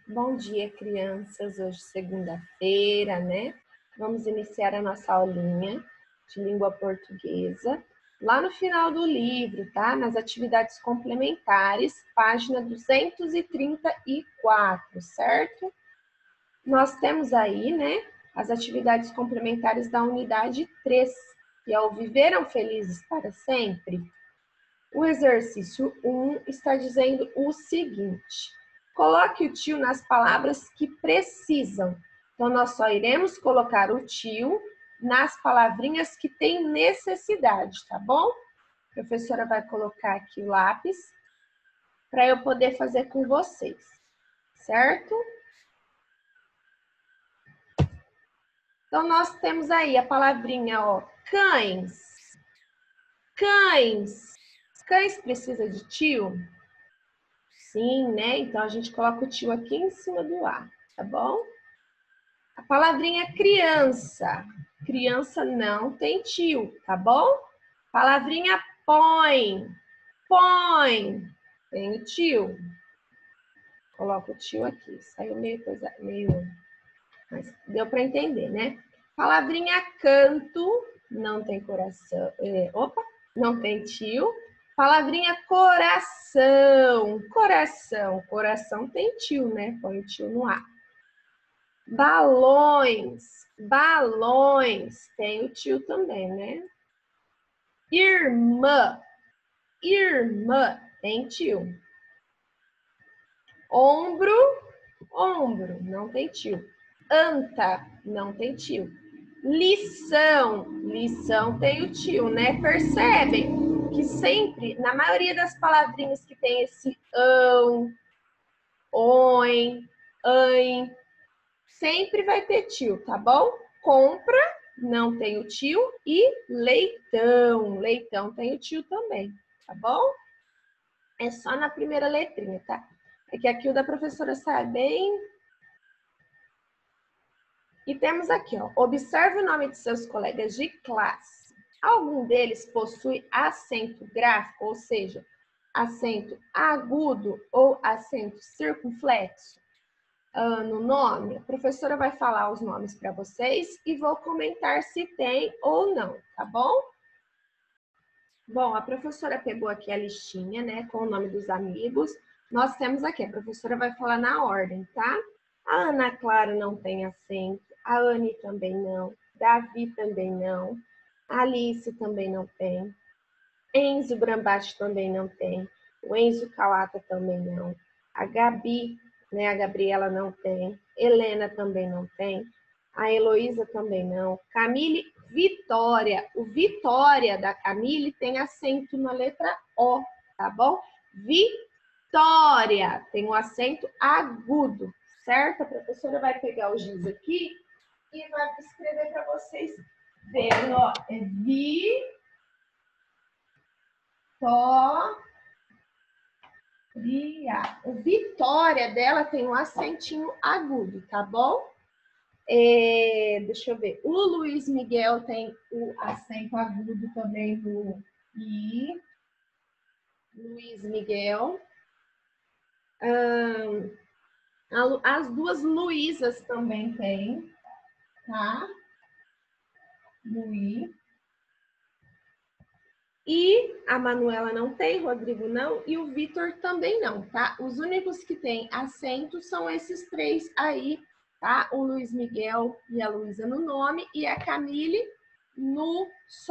Bom dia, crianças. Hoje, segunda-feira, né? Vamos iniciar a nossa aulinha de língua portuguesa. Lá no final do livro, tá? Nas atividades complementares, página 234, certo? Nós temos aí, né, as atividades complementares da unidade 3, que é o Viveram Felizes para Sempre. O exercício 1 está dizendo o seguinte: coloque o tio nas palavras que precisam. Então, nós só iremos colocar o tio nas palavrinhas que têm necessidade, tá bom? A professora vai colocar aqui o lápis para eu poder fazer com vocês, certo? Então, nós temos aí a palavrinha, ó, cães. Cães. Cães precisa de tio? Sim, né? Então, a gente coloca o tio aqui em cima do A, tá bom? A palavrinha criança. Criança não tem tio, tá bom? Palavrinha põe. Põe. Tem o tio. Coloca o tio aqui. Saiu meio coisa, meio... Mas deu para entender, né? Palavrinha canto. Não tem coração. Não tem tio. Palavrinha coração. Coração. Coração tem tio, né? Põe o tio no A. Balões. Balões. Tem o tio também, né? Irmã. Irmã. Tem tio. Ombro. Ombro. Não tem tio. Anta. Não tem tio. Lição. Lição tem o tio, né? Percebem que sempre, na maioria das palavrinhas que tem esse ão, oin, ãe, sempre vai ter tio, tá bom? Compra, não tem o tio. E leitão. Leitão tem o tio também, tá bom? É só na primeira letrinha, tá? É que aqui o da professora sai bem... E temos aqui, ó, observe o nome de seus colegas de classe. Algum deles possui acento gráfico, ou seja, acento agudo ou acento circunflexo no nome? A professora vai falar os nomes para vocês e vou comentar se tem ou não, tá bom? Bom, a professora pegou aqui a listinha, né, com o nome dos amigos. Nós temos aqui, a professora vai falar na ordem, tá? A Ana Clara não tem acento, a Anne também não, Davi também não, a Alice também não tem, Enzo Brambati também não tem, o Enzo Kawata também não, a Gabi, né, a Gabriela não tem, Helena também não tem, a Heloísa também não, Camille, Vitória, o Vitória da Camille tem acento na letra O, tá bom? Vitória, tem um acento agudo, certo? A professora vai pegar o giz aqui e vai escrever para vocês verem, ó, é Vitória. O Vitória dela tem um acentinho agudo, tá bom? Deixa eu ver. O Luiz Miguel tem o acento agudo também no I. Luiz Miguel. As duas Luísas também tem, tá? No I. E a Manuela não tem, Rodrigo não, e o Vitor também não, tá? Os únicos que têm acento são esses três aí, tá? O Luiz Miguel e a Luísa no nome e a Camille no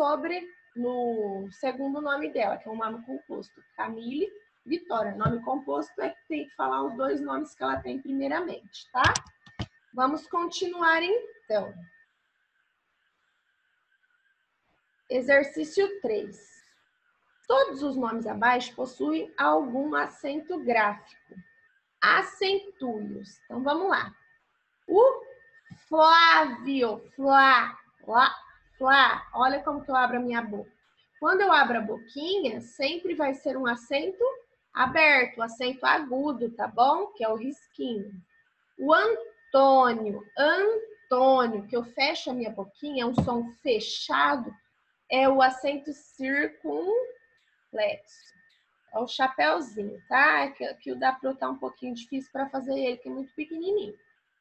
segundo nome dela, que é um nome composto. Camille Vitória. Nome composto é que tem que falar os dois nomes que ela tem primeiramente, tá? Vamos continuar então. Exercício 3. Todos os nomes abaixo possuem algum acento gráfico. Acentue-os. Então, vamos lá. O Flávio. Flá. Olha como que eu abro a minha boca. Quando eu abro a boquinha, sempre vai ser um acento aberto, acento agudo, tá bom? Que é o risquinho. O Antônio. Antônio, que eu fecho a minha boquinha, é um som fechado, é o acento circunflexo. É o chapéuzinho, tá? É que o da Pro tá um pouquinho difícil para fazer ele, que é muito pequenininho.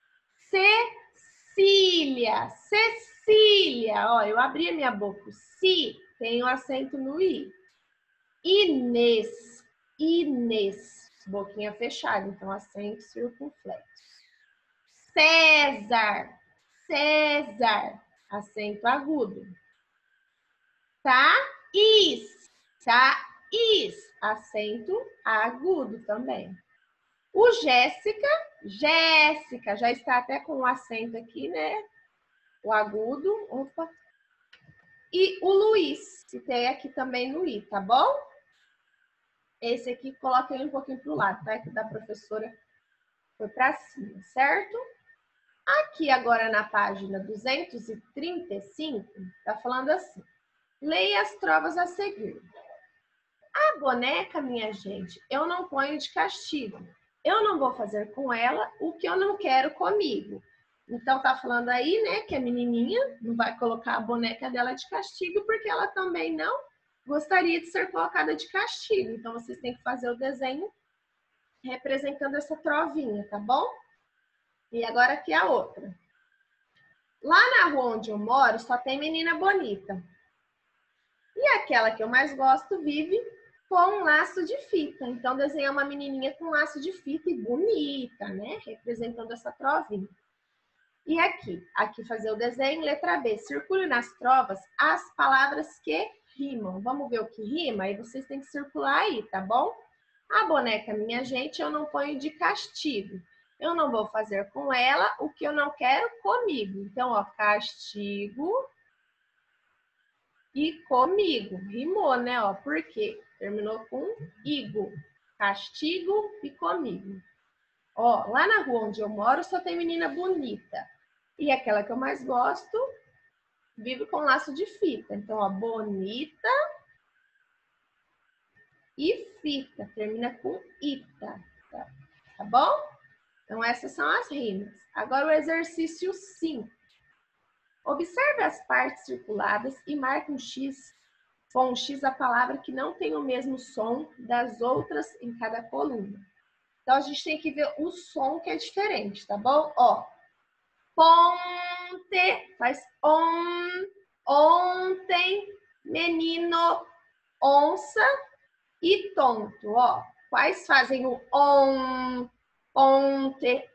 Cecília, Cecília. Ó, eu abri a minha boca. Si, tem o acento no I. Inês, Inês. Boquinha fechada, então acento circunflexo. César, César. Acento agudo. Thaís, Thaís. Acento agudo também. O Jéssica, Jéssica, já está até com o acento aqui, né? O agudo. Opa. E o Luiz, que tem aqui também no I, tá bom? Esse aqui, coloca ele um pouquinho para o lado, tá? Que da professora foi para cima, certo? Aqui agora na página 235, tá falando assim. Leia as trovas a seguir. A boneca, minha gente, eu não ponho de castigo. Eu não vou fazer com ela o que eu não quero comigo. Então tá falando aí, né, que a menininha não vai colocar a boneca dela de castigo porque ela também não gostaria de ser colocada de castigo. Então vocês têm que fazer o desenho representando essa trovinha, tá bom? E agora aqui a outra. Lá na rua onde eu moro só tem menina bonita. E aquela que eu mais gosto vive com um laço de fita. Então, desenhar uma menininha com um laço de fita e bonita, né? Representando essa trovinha. E aqui fazer o desenho, letra B. Circule nas trovas as palavras que rimam. Vamos ver o que rima? Aí vocês têm que circular aí, tá bom? A boneca, minha gente, eu não ponho de castigo. Eu não vou fazer com ela o que eu não quero comigo. Então, ó, castigo e comigo. Rimou, né? Ó, por quê? Terminou com igo. Castigo e comigo. Ó, lá na rua onde eu moro só tem menina bonita. E aquela que eu mais gosto vive com laço de fita. Então, ó, bonita e fita. Termina com ita. Tá bom? Então, essas são as rimas. Agora o exercício 5. Observe as partes circuladas e marque um X, com um X a palavra que não tem o mesmo som das outras em cada coluna. Então, a gente tem que ver o som que é diferente, tá bom? Ó, ponte, faz ontem, menino, onça e tonto, ó. Quais fazem o ontem,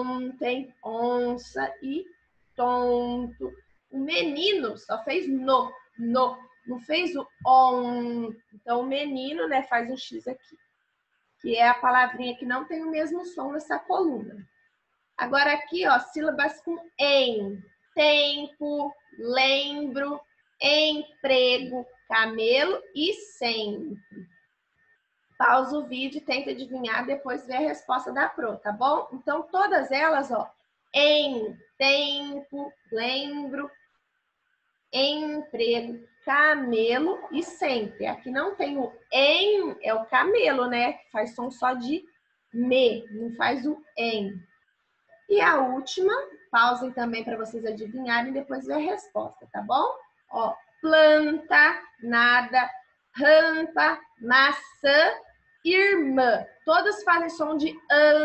onça e tonto. O menino só fez no, não fez o on. Então, o menino, né, faz um X aqui, que é a palavrinha que não tem o mesmo som nessa coluna. Agora aqui, ó, sílabas com em, tempo, lembro, emprego, camelo e sempre. Pausa o vídeo e tenta adivinhar, depois vê a resposta da Pro, tá bom? Então, todas elas, ó, em, tempo, lembro, emprego, camelo e sempre. Aqui não tem o em, é o camelo, né? Faz som só de me, não faz o em. E a última, pausem também para vocês adivinharem e depois ver a resposta, tá bom? Ó, planta, nada, rampa, maçã, irmã. Todas fazem som de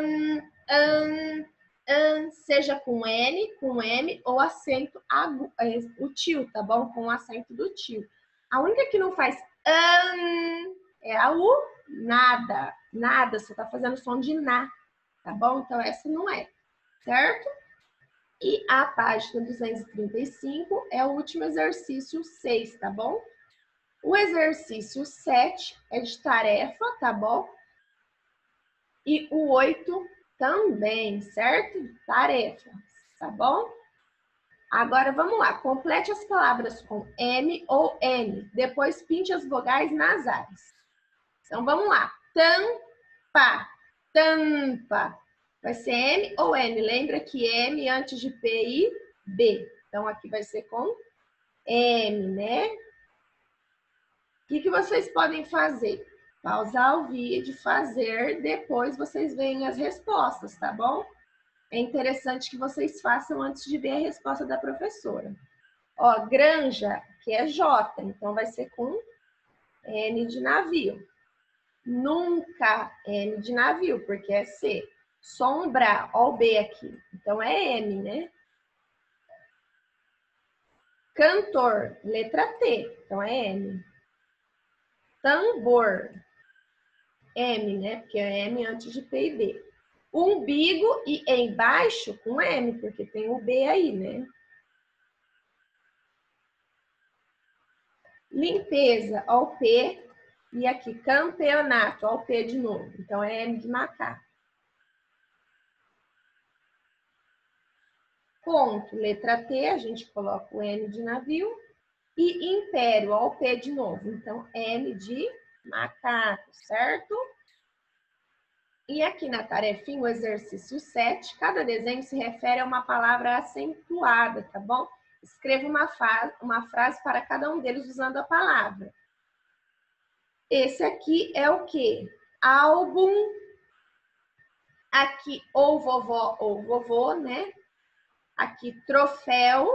seja com N, com M ou acento agudo, o tio, tá bom? Com o acento do tio. A única que não faz é a U, nada, nada, você tá fazendo som de na, tá bom? Então essa não é, certo? E a página 235 é o último exercício 6, tá bom? O exercício 7 é de tarefa, tá bom? E o 8 também, certo? Tarefa, tá bom? Agora vamos lá, complete as palavras com M ou N, depois pinte as vogais nasais. Então vamos lá, tampa, tampa. Vai ser M ou N? Lembra que M antes de P e B. Então aqui vai ser com M, né? O que vocês podem fazer? Pausar o vídeo, fazer, depois vocês veem as respostas, tá bom? É interessante que vocês façam antes de ver a resposta da professora. Ó, granja, que é J, então vai ser com N de navio. Nunca N de navio, porque é C. Sombra, ó o B aqui. Então é M, né? Cantor, letra T. Então é M. Tambor, M, né? Porque é M antes de P e B. Umbigo e embaixo com M, porque tem o B aí, né? Limpeza, ó o P. E aqui, campeonato, ó o P de novo. Então é M de macaco. Ponto, letra T, a gente coloca o N de navio. E império, ó o P de novo. Então, M de macaco, certo? E aqui na tarefinha, o exercício 7, cada desenho se refere a uma palavra acentuada, tá bom? Escreva uma frase para cada um deles usando a palavra. Esse aqui é o quê? Álbum. Aqui, ou vovó ou vovô, né? Aqui, troféu.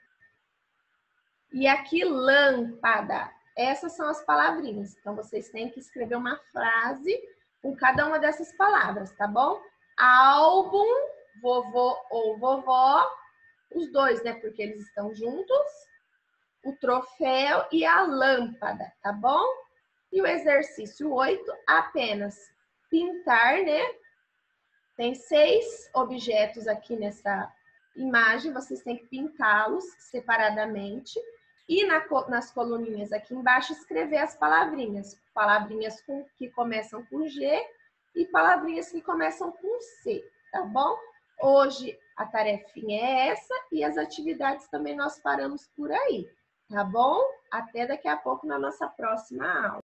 E aqui, lâmpada. Essas são as palavrinhas. Então, vocês têm que escrever uma frase com cada uma dessas palavras, tá bom? Álbum, vovô ou vovó, os dois, né? Porque eles estão juntos. O troféu e a lâmpada, tá bom? E o exercício 8, apenas pintar, né? Tem 6 objetos aqui nessa imagem, vocês têm que pintá-los separadamente. E nas coluninhas aqui embaixo, escrever as palavrinhas. Palavrinhas que começam com G e palavrinhas que começam com C, tá bom? Hoje a tarefinha é essa e as atividades também nós paramos por aí, tá bom? Até daqui a pouco na nossa próxima aula.